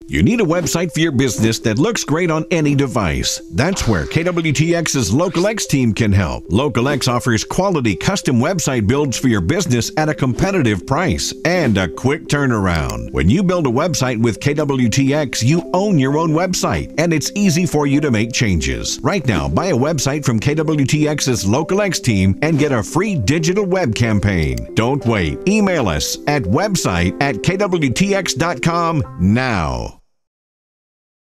You need a website for your business that looks great on any device. That's where KWTX's LocalX team can help. LocalX offers quality custom website builds for your business at a competitive price and a quick turnaround. When you build a website with KWTX, you own your own website, and it's easy for you to make changes. Right now, buy a website from KWTX's LocalX team and get a free digital web campaign. Don't wait. Email us at website@kwtx.com now.